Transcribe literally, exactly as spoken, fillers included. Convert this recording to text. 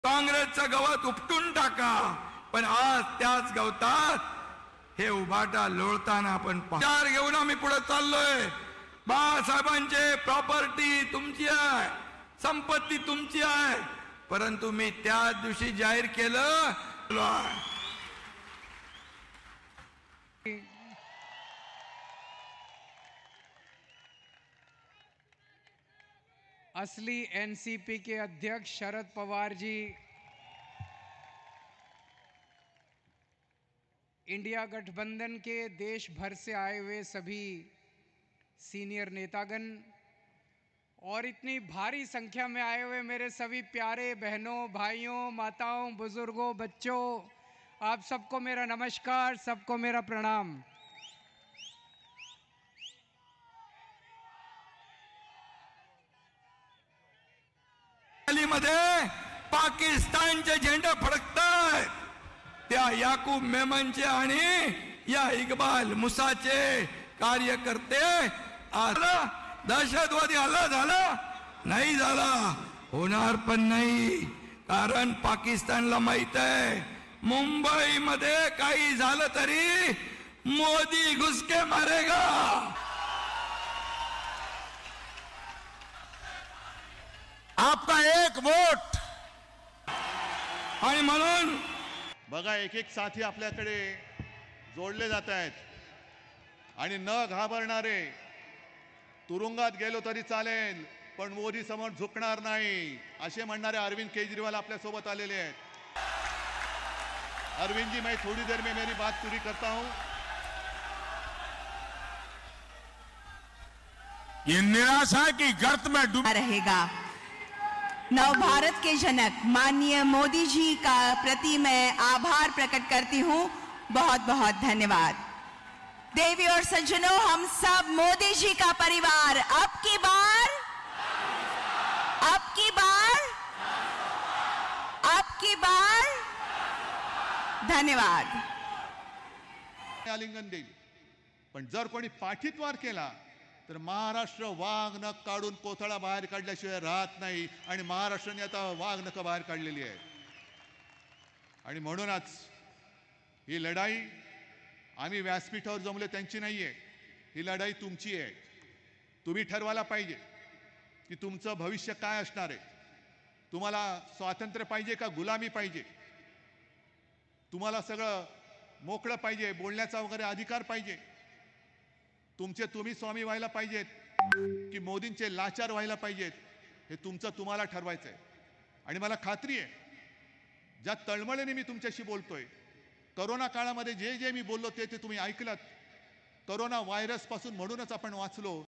काँग्रेसचं गवत उपटून टाका, पण आज त्याच गवतात हे उभाटा लोळताना आपण विचार घेऊन आम्ही पुढे चाललोय. बाळासाहेबांचे प्रॉपर्टी तुमची आहे, संपत्ती तुमची आहे, परंतु मी त्याच दिवशी जाहीर केलं असली एनसीपी के अध्यक्ष शरद पवार जी, इंडिया गठबंधन के देश भर से आए हुए सभी सीनियर नेतागण और इतनी भारी संख्या में आए हुए मेरे सभी प्यारे बहनों, भाइयों, माताओं, बुजुर्गों, बच्चों, आप सबको मेरा नमस्कार, सबको मेरा प्रणाम। मध्ये पाकिस्तानचे झेंडे फडकतायत, त्या याकूब मेमनचे आणि या इक्बाल मुसाचे कार्यकर्ते आज दहशतवादी हल्ला झाला नाही, झाला होणार पण नाही, कारण पाकिस्तानला माहित आहे मुंबईमध्ये काही झालं तरी मोदी घुसके मारेगा. आपका एक वोट. आणि म्हणून बघा, एक एक साथी आपल्याकडे जोडले जात आहेत आणि न घाबरणारे, तुरुंगात गेलो तरी चालेल पण मोदी समोर झुकणार नाही असे म्हणणारे अरविंद केजरीवाल आपल्या सोबत आलेले आहेत. अरविंद जी, मैं थोड़ी देर में मेरी बात पूरी करता हूं. ये निराशा की गर्त में डूब रहेगा. नव भारत के जनक माननीय मोदी जी का प्रति मैं आभार प्रकट करती हूं. बहुत बहुत धन्यवाद. देवी और सज्जनों, हम सब मोदी जी का परिवार अब की बार अब की बार अब की बार धन्यवाद. आलिंगन देईल, पण जर कोणी पाठीतवार केला तर महाराष्ट्र वाघ नख काढून कोथळा बाहेर काढल्याशिवाय राहत नाही. आणि महाराष्ट्राने आता वाघ नख बाहेर काढलेली आहे. आणि म्हणूनच ही लढाई आम्ही व्यासपीठावर जमले त्यांची नाहीये, ही लढाई तुमची आहे. तुम्ही ठरवायला पाहिजे की तुमचं भविष्य काय असणार आहे. तुम्हाला स्वातंत्र्य पाहिजे का गुलामी पाहिजे. तुम्हाला सगळं मोकळं पाहिजे, बोलण्याचा वगैरे अधिकार पाहिजे. तुमचे तुम्ही स्वामी व्हायला पाहिजेत की मोदींचे लाचार व्हायला पाहिजेत, हे तुमचं तुम्हाला ठरवायचं आहे. आणि मला खात्री आहे, ज्या तळमळीने मी तुमच्याशी बोलतोय, करोना काळामध्ये जे जे मी बोललो ते ते तुम्ही ऐकलत. करोना व्हायरस पासून म्हणूनच आपण वाचलो.